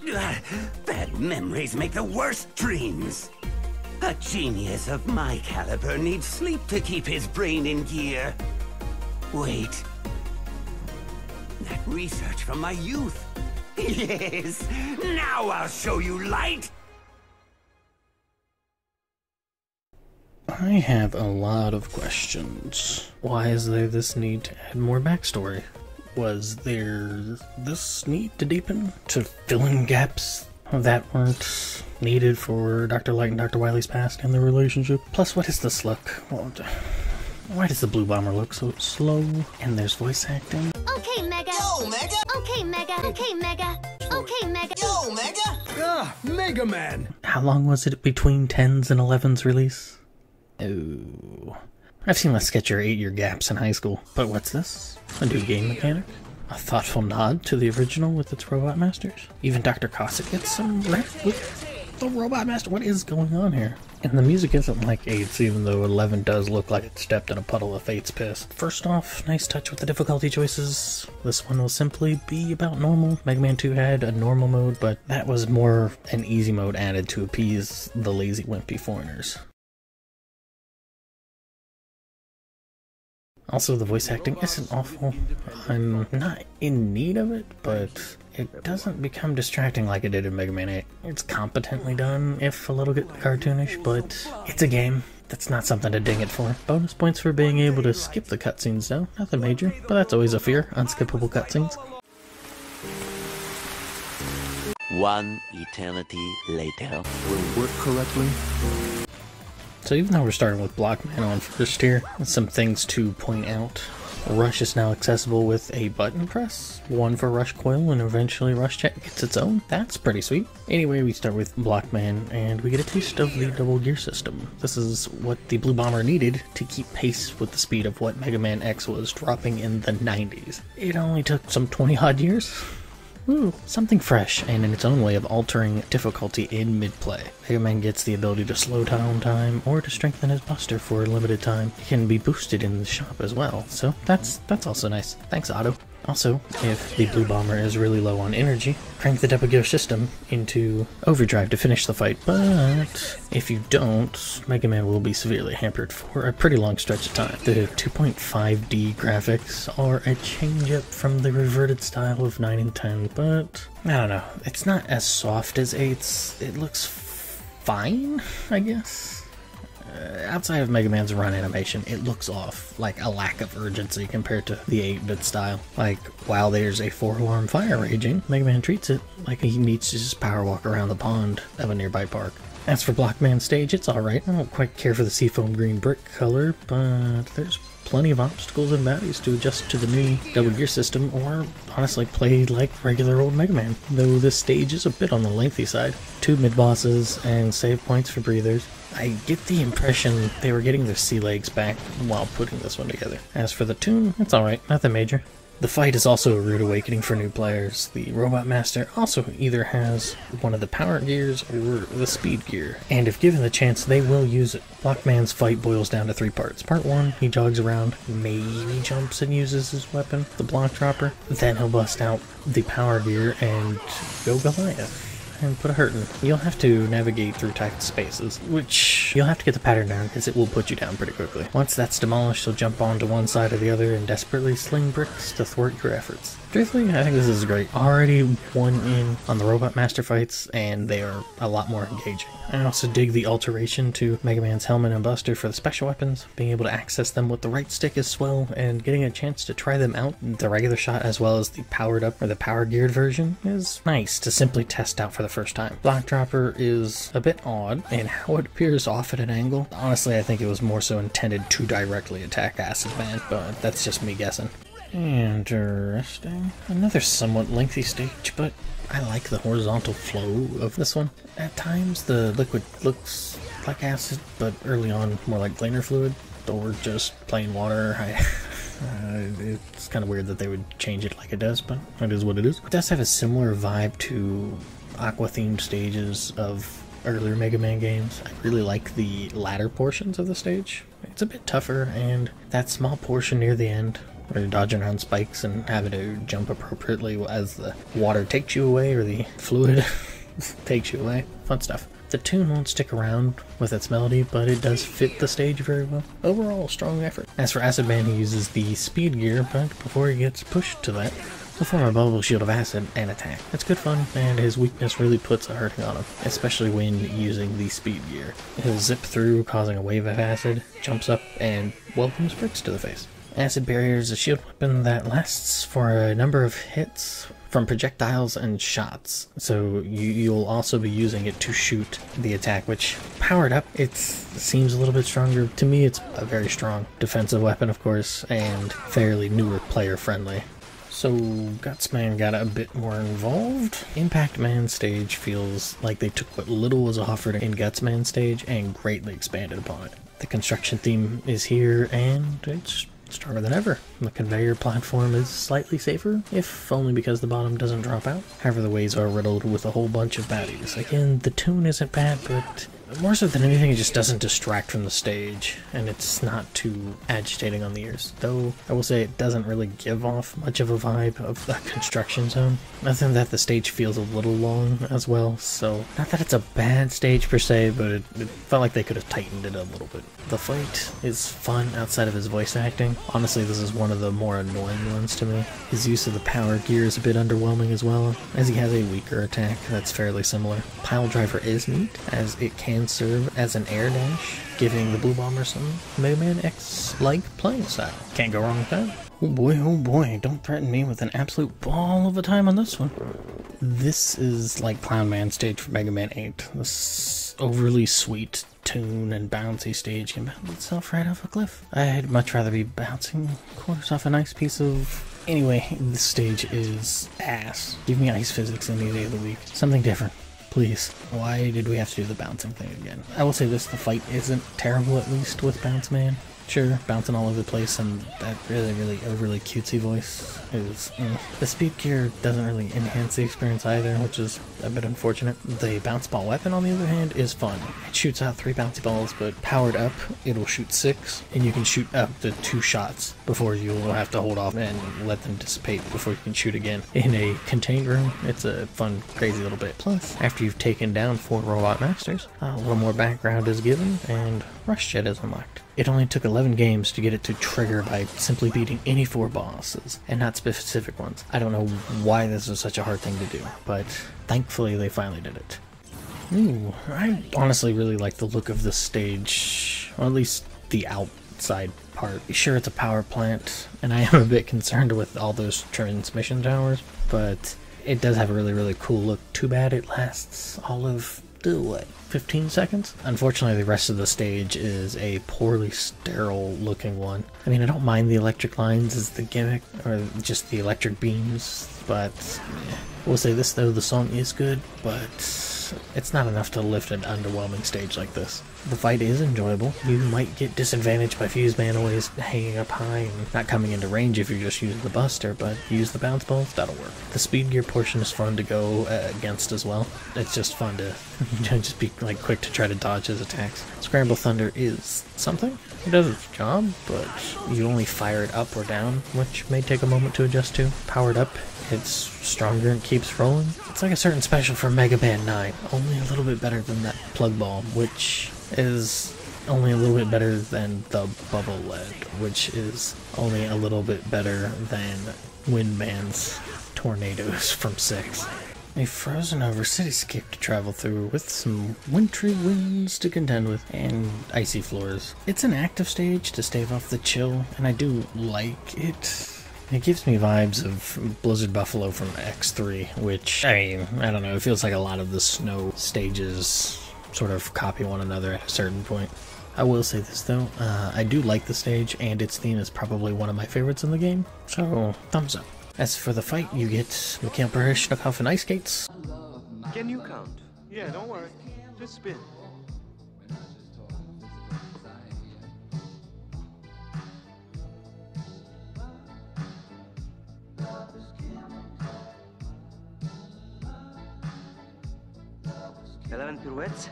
Bad memories make the worst dreams. A genius of my caliber needs sleep to keep his brain in gear. Wait. That research from my youth. Yes, now I'll show you light. I have a lot of questions. Why is there this need to add more backstory? Was there this need to deepen? To fill in gaps that weren't needed for Dr. Light and Dr. Wily's past and their relationship? Plus, what is this look? Why does the Blue Bomber look so slow? And there's voice acting. Okay, Mega. Yo, Mega. Okay, Mega. Okay, Mega. Okay, Mega. Yo, Mega. Ah, Mega Man. How long was it between 10's and 11's release? Oh. I've seen less sketch or 8-year gaps in high school. But what's this? A new game mechanic? A thoughtful nod to the original with its robot masters? Even Dr. Cossack gets some rep with the robot master? What is going on here? And the music isn't like 8's, even though 11 does look like it stepped in a puddle of Fate's piss. First off, nice touch with the difficulty choices. This one will simply be about normal. Mega Man 2 had a normal mode, but that was more an easy mode added to appease the lazy wimpy foreigners. Also, the voice acting isn't awful. I'm not in need of it, but it doesn't become distracting like it did in Mega Man 8. It's competently done, if a little bit cartoonish, but it's a game. That's not something to ding it for. Bonus points for being able to skip the cutscenes though. Nothing major, but that's always a fear, unskippable cutscenes. One eternity later. Will work correctly? So even though we're starting with Blockman on first here, some things to point out. Rush is now accessible with a button press, one for Rush Coil, and eventually Rush Check gets its own. That's pretty sweet. Anyway, we start with Blockman, and we get a taste of the double gear system. This is what the Blue Bomber needed to keep pace with the speed of what Mega Man X was dropping in the 90s. It only took some 20-odd years. Ooh, something fresh, and in its own way of altering difficulty in mid-play. Mega Man gets the ability to slow down time, or to strengthen his buster for a limited time. It can be boosted in the shop as well, so that's also nice. Thanks, Otto. Also, if the Blue Bomber is really low on energy, crank the double gear system into overdrive to finish the fight, but if you don't, Mega Man will be severely hampered for a pretty long stretch of time. The 2.5D graphics are a change-up from the reverted style of 9 and 10, but I don't know. It's not as soft as 8's. It looks fine, I guess. Outside of Mega Man's run animation, it looks off, like a lack of urgency compared to the 8-bit style. Like, while there's a 4-alarm fire raging, Mega Man treats it like he needs to just power walk around the pond of a nearby park. As for Blockman's stage, it's alright. I don't quite care for the seafoam green brick color, but there's plenty of obstacles and baddies to adjust to the new double gear system, or honestly play like regular old Mega Man, though this stage is a bit on the lengthy side. 2 mid-bosses and save points for breathers. I get the impression they were getting their sea legs back while putting this one together. As for the tune, it's alright, nothing major. The fight is also a rude awakening for new players. The Robot Master also either has one of the power gears or the speed gear, and if given the chance, they will use it. Blockman's fight boils down to 3 parts. Part 1, he jogs around, maybe jumps and uses his weapon, the block dropper. Then he'll bust out the power gear and go Goliath and put a hurtin'. You'll have to navigate through tight spaces, which you'll have to get the pattern down because it will put you down pretty quickly. Once that's demolished, you'll jump onto one side or the other and desperately sling bricks to thwart your efforts. Truthfully, I think this is great. Already 1 in on the Robot Master fights, and they are a lot more engaging. I also dig the alteration to Mega Man's helmet and buster for the special weapons, being able to access them with the right stick as well, and getting a chance to try them out. The regular shot as well as the powered up or the power geared version is nice to simply test out for the first time. Block dropper is a bit odd in how it appears off at an angle. Honestly, I think it was more so intended to directly attack Acid Man, but that's just me guessing. Interesting. Another somewhat lengthy stage, but I like the horizontal flow of this one. At times the liquid looks like acid, but early on more like planar fluid, or just plain water. It's kind of weird that they would change it like it does, but it is what it is. It does have a similar vibe to aqua-themed stages of earlier Mega Man games. I really like the latter portions of the stage. It's a bit tougher, and that small portion near the end where you're dodging around spikes and having to jump appropriately as the water takes you away or the fluid takes you away. Fun stuff. The tune won't stick around with its melody, but it does fit the stage very well. Overall, strong effort. As for Acid Man, he uses the speed gear, but before he gets pushed to that, he'll form a bubble shield of acid and attack. It's good fun, and his weakness really puts a hurting on him, especially when using the speed gear. He'll zip through, causing a wave of acid, jumps up, and welcomes bricks to the face. Acid Barrier is a shield weapon that lasts for a number of hits from projectiles and shots, so you'll also be using it to shoot the attack, which, powered up, it seems a little bit stronger. To me, it's a very strong defensive weapon, of course, and fairly newer player friendly. So, Gutsman got a bit more involved. Impact Man stage feels like they took what little was offered in Gutsman stage and greatly expanded upon it. The construction theme is here, and it's stronger than ever. The conveyor platform is slightly safer, if only because the bottom doesn't drop out. However, the ways are riddled with a whole bunch of baddies. Again, the tune isn't bad, but more so than anything, it just doesn't distract from the stage, and it's not too agitating on the ears. Though, I will say it doesn't really give off much of a vibe of the construction zone. Other than that, the stage feels a little long as well, so not that it's a bad stage per se, but it felt like they could have tightened it a little bit. The fight is fun outside of his voice acting. Honestly, this is one of the more annoying ones to me. His use of the power gear is a bit underwhelming as well, as he has a weaker attack that's fairly similar. Pile Driver is neat, as it can serve as an air dash, giving the Blue Bomber some Mega Man X-like playing style. Can't go wrong with that. Oh boy, don't threaten me with an absolute ball of a time on this one. This is like Clown Man stage for Mega Man 8. This overly sweet tune and bouncy stage can bounce itself right off a cliff. I'd much rather be bouncing, of course, off a nice piece of... Anyway, this stage is ass. Give me ice physics any day of the week. Something different. Please. Why did we have to do the bouncing thing again? I will say this, the fight isn't terrible, at least, with Bounce Man. Sure, bouncing all over the place, and that really overly cutesy voice is... The speed gear doesn't really enhance the experience either, which is a bit unfortunate. The bounce ball weapon, on the other hand, is fun. It shoots out 3 bouncy balls, but powered up, it'll shoot 6, and you can shoot up to 2 shots before you'll have to hold off and let them dissipate before you can shoot again. In a contained room, it's a fun, crazy little bit. Plus, after you've taken down 4 robot masters, a little more background is given, and Rush Jet is unlocked. It only took 11 games to get it to trigger by simply beating any 4 bosses, and not specific ones. I don't know why this was such a hard thing to do, but thankfully they finally did it. Ooh, I honestly really like the look of this stage, or at least the outside part. Sure, it's a power plant, and I am a bit concerned with all those transmission towers, but it does have a really cool look. Too bad it lasts all of, what, 15 seconds? Unfortunately, the rest of the stage is a poorly sterile looking one. I mean, I don't mind the electric lines as the gimmick, or just the electric beams, but we'll say this though, the song is good, but it's not enough to lift an underwhelming stage like this. The fight is enjoyable. You might get disadvantaged by Fuse Man always hanging up high and not coming into range if you're just using the Buster, but use the bounce balls, that'll work. The speed gear portion is fun to go against as well. It's just fun to just be like quick to try to dodge his attacks. Scramble Thunder is something. It does its job, but you only fire it up or down, which may take a moment to adjust to. Powered up, it's stronger and keeps rolling. It's like a certain special for Mega Man 9, only a little bit better than that Plug Ball, which is only a little bit better than the Bubble Lead, which is only a little bit better than Windman's Tornadoes from 6. A frozen over cityscape to travel through with some wintry winds to contend with and icy floors. It's an active stage to stave off the chill, and I do like it. It gives me vibes of Blizzard Buffalo from X3, which, I mean, I don't know, it feels like a lot of the snow stages sort of copy one another at a certain point. I will say this though, I do like the stage, and its theme is probably one of my favorites in the game, so thumbs up. As for the fight, you get Mikhail Baryshnikov and ice skates. Can you count? Yeah, don't worry. Just spin. Eleven pirouettes.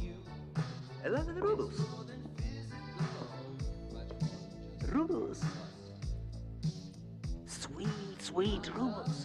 11 rubles. Rubles. sweet rules.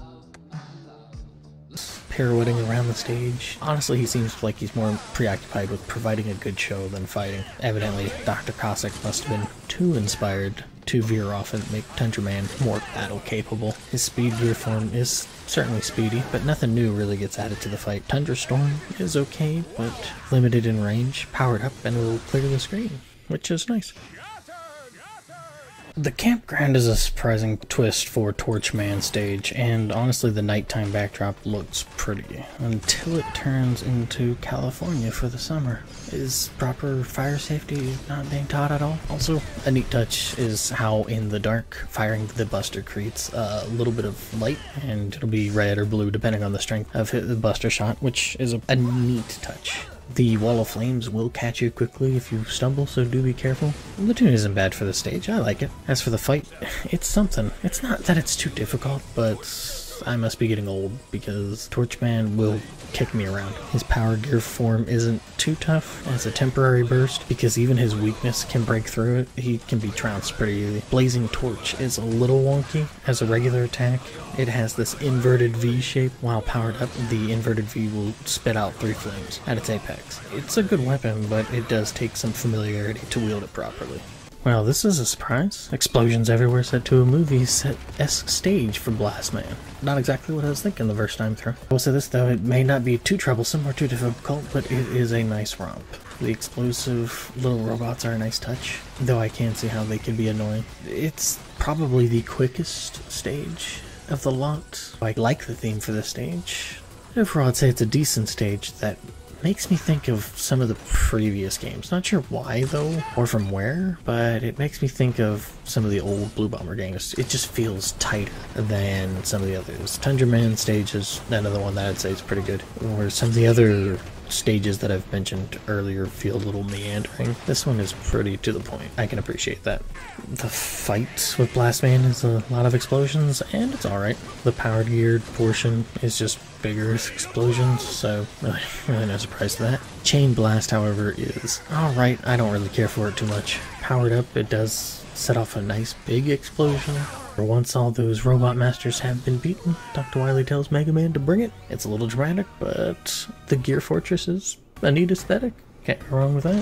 Pirouetting around the stage. Honestly, he seems like he's more preoccupied with providing a good show than fighting. Evidently, Dr. Cossack must have been too inspired to veer off and make Tundra Man more battle-capable. His speed gear form is certainly speedy, but nothing new really gets added to the fight. Tundra Storm is okay, but limited in range, powered up, and will clear the screen, which is nice. The campground is a surprising twist for Torchman stage, and honestly the nighttime backdrop looks pretty, until it turns into California for the summer. Is proper fire safety not being taught at all? Also, a neat touch is how in the dark, firing the buster creates a little bit of light, and it'll be red or blue depending on the strength of the buster shot, which is a neat touch. The wall of flames will catch you quickly if you stumble, so do be careful. The tune isn't bad for the stage, I like it. As for the fight, it's something. It's not that it's too difficult, but I must be getting old because Torchman will kick me around. His power gear form isn't too tough as a temporary burst because even his weakness can break through it. He can be trounced pretty easy. Blazing Torch is a little wonky as a regular attack. It has this inverted V shape. While powered up, the inverted V will spit out 3 flames at its apex. It's a good weapon, but it does take some familiarity to wield it properly. Well, this is a surprise. Explosions everywhere set to a movie set-esque stage for Blast Man. Not exactly what I was thinking the first time through. I will say this though, it may not be too troublesome or too difficult, but it is a nice romp. The explosive little robots are a nice touch, though I can see how they can be annoying. It's probably the quickest stage of the lot. I like the theme for this stage. Overall, I'd say it's a decent stage that makes me think of some of the previous games. Not sure why though, or from where, but it makes me think of some of the old Blue Bomber games. It just feels tighter than some of the others. Tundra Man stage is another one that I'd say is pretty good. Or some of the other stages that I've mentioned earlier feel a little meandering. This one is pretty to the point. I can appreciate that. The fight with Blast Man is a lot of explosions, and it's alright. The powered geared portion is just bigger explosions, so really no surprise to that. Chain Blast, however, is alright. I don't really care for it too much. Powered up, it does set off a nice big explosion. Once all those robot masters have been beaten, Dr. Wily tells Mega Man to bring it. It's a little dramatic, but the Gear Fortress is a neat aesthetic. Can't go wrong with that.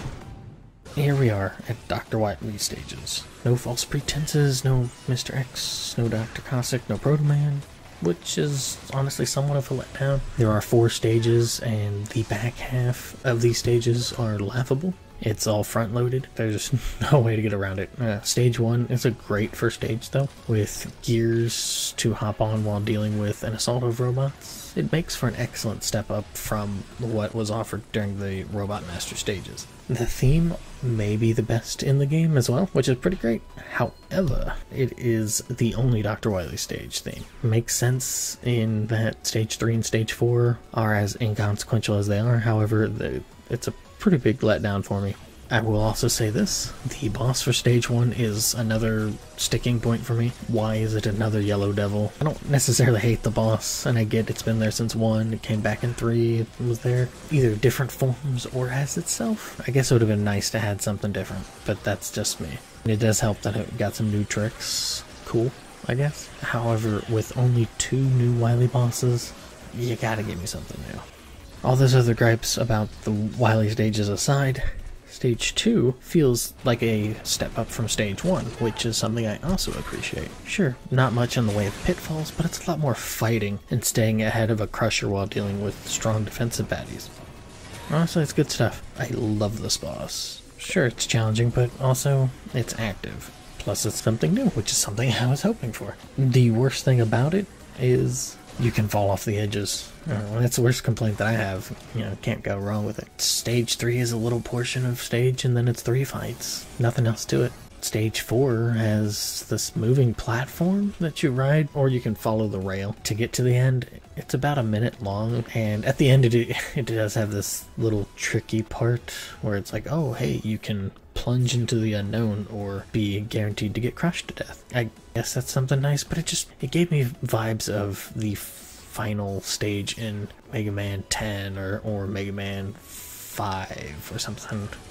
Here we are at Dr. Wily stages. No false pretenses, no Mr. X, no Dr. Cossack, no Proto Man, which is honestly somewhat of a letdown. There are 4 stages, and the back half of these stages are laughable. It's all front-loaded. There's no way to get around it. Stage 1 is a great first stage, though, with gears to hop on while dealing with an assault of robots. It makes for an excellent step up from what was offered during the Robot Master stages. The theme may be the best in the game as well, which is pretty great. However, it is the only Dr. Wily stage theme. Makes sense in that Stage 3 and Stage 4 are as inconsequential as they are. However, it's a pretty big letdown for me. I will also say this, the boss for Stage 1 is another sticking point for me. Why is it another Yellow Devil? I don't necessarily hate the boss, and I get it's been there since 1, it came back in 3, it was there either different forms or as itself. I guess it would have been nice to have something different, but that's just me. And it does help that it got some new tricks. Cool, I guess. However, with only 2 new Wily bosses, you gotta give me something new. All those other gripes about the Wily stages aside, Stage 2 feels like a step up from Stage 1, which is something I also appreciate. Sure, not much in the way of pitfalls, but it's a lot more fighting and staying ahead of a crusher while dealing with strong defensive baddies. Honestly, it's good stuff. I love this boss. Sure, it's challenging, but also it's active. Plus it's something new, which is something I was hoping for. The worst thing about it is you can fall off the edges. That's the worst complaint that I have. Can't go wrong with it. Stage 3 is a little portion of stage, and then it's 3 fights. Nothing else to it. Stage 4 has this moving platform that you ride, or you can follow the rail to get to the end. It's about a minute long, and at the end it does have this little tricky part where it's like, oh hey, you can plunge into the unknown or be guaranteed to get crushed to death. I guess that's something nice, but it gave me vibes of the final stage in Mega Man 10 or Mega Man 5 or something.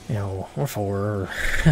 you know, or 4, or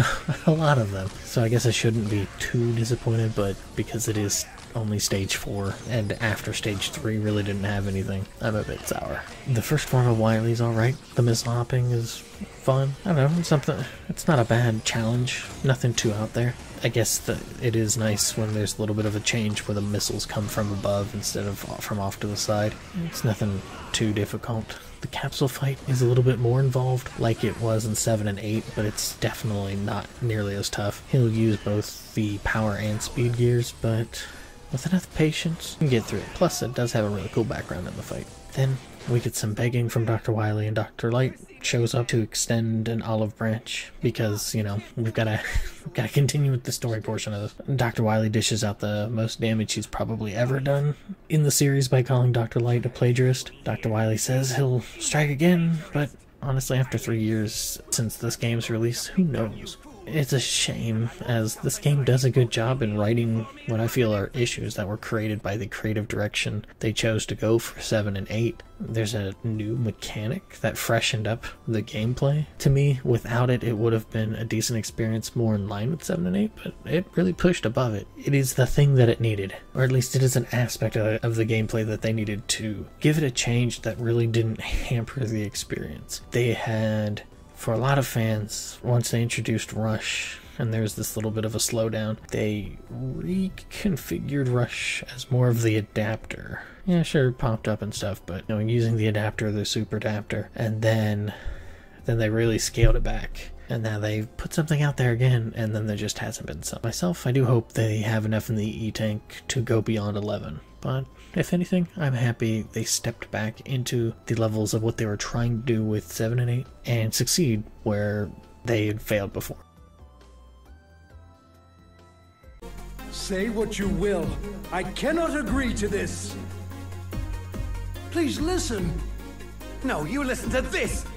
a lot of them. So I guess I shouldn't be too disappointed, but because it is only stage 4, and after stage 3 really didn't have anything, I'm a bit sour. The first form of Wily's alright. The missile hopping is fun. I don't know, something. It's not a bad challenge. Nothing too out there. I guess that it is nice when there's a little bit of a change where the missiles come from above instead of from off to the side. It's nothing too difficult. The capsule fight is a little bit more involved, like it was in 7 and 8, but it's definitely not nearly as tough. He'll use both the power and speed gears, but with enough patience, you can get through it. Plus, it does have a really cool background in the fight. Then we get some begging from Dr. Wily, and Dr. Light shows up to extend an olive branch because, you know, we've got to continue with the story portion of this. Dr. Wily dishes out the most damage he's probably ever done in the series by calling Dr. Light a plagiarist. Dr. Wily says he'll strike again, but honestly, after 3 years since this game's release, who knows? It's a shame, as this game does a good job in writing what I feel are issues that were created by the creative direction they chose to go for 7 and 8. There's a new mechanic that freshened up the gameplay. To me, without it, it would have been a decent experience more in line with 7 and 8, but it really pushed above it. It is the thing that it needed, or at least it is an aspect of the gameplay that they needed to give it a change that really didn't hamper the experience. They had, for a lot of fans, once they introduced Rush, and there's this little bit of a slowdown, they reconfigured Rush as more of the adapter. Yeah, sure, it popped up and stuff, but you know, using the adapter, the super adapter, and then they really scaled it back. And now they put something out there again, and then there just hasn't been some. Myself, I do hope they have enough in the E-Tank to go beyond 11. But if anything, I'm happy they stepped back into the levels of what they were trying to do with 7 and 8 and succeed where they had failed before. Say what you will, I cannot agree to this. Please listen. No, you listen to this!